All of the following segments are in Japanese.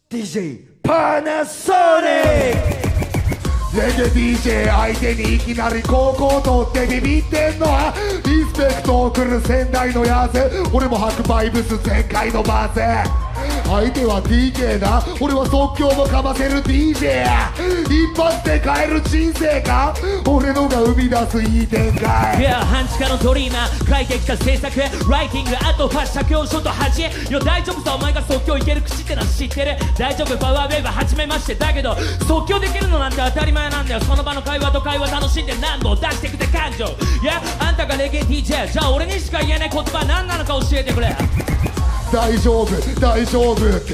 DJ パナソニック。レゲ DJ 相手にいきなり高校取ってビビってんのはリスペクトを送る仙台のやつ。俺も白バイブス全開のバース。相手は TK な、俺は即興もかませる DJ や。一発で変える人生か、俺のが生み出すいい展開。 いや半地下のドリーマー、快適化制作、ライティング、あとファッション教書と恥。いや大丈夫さ、お前が即興いける口ってのは知ってる。大丈夫パワーウェーブ初めましてだけど、即興できるのなんて当たり前なんだよ。その場の会話と会話楽しんで何度出してくて感情。いやあんたがレゲエ DJ、 じゃあ俺にしか言えない言葉何なのか教えてくれ。 大丈夫大丈夫って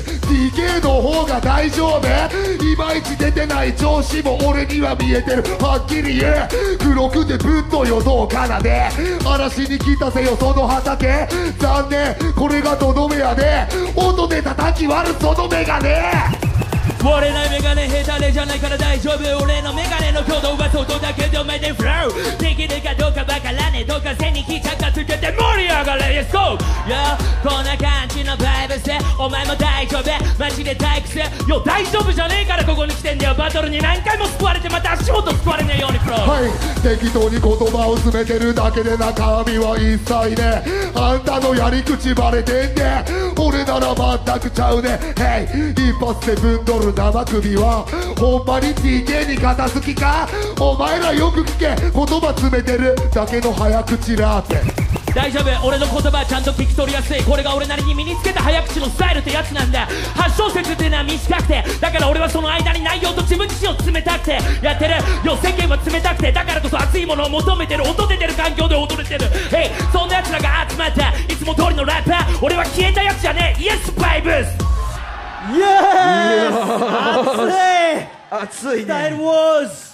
TK の方が大丈夫。いまいち出てない調子も俺には見えてる。はっきり言う、黒くてぶっとよどうかなで嵐に来たせよその畑。残念これがとどめやで、音で叩き割るそのメガネ。 割れないメガネ下手れじゃないから大丈夫。俺のメガネの挙動は外だけど目でフローできるかどうかわからねえ。どっか背に来ちゃったつけて盛り上がれ Let's go。 よこんな感じのバイブスでお前も大丈夫マジで退屈よ。大丈夫じゃねえからここに来てんだよ。バトルに何回も救われてまた足元救われねえようにプロ。 はい適当に言葉を詰めてるだけで中身は一切ね。あんたのやり口バレてんね。俺なら全くちゃうね。Hey 一発でぶんどる生首はほんまに TK に片付きか。お前らよく聞け、言葉詰めてるだけの早口ラーメン。 大丈夫俺の言葉ちゃんと聞き取りやすい。これが俺なりに身につけた早口のスタイルってやつなんだ。8小節っていうのは短くて、だから俺はその間に内容と自分自身を詰めたくてやってるよ。世間は冷たくてだからこそ熱いものを求めてる。音出てる環境で踊れてる。Hey そんな奴らが集まったいつも通りのラッパー。俺は消えたやつじゃねえ。イエスバイブス。 イエース熱い熱いね。 That was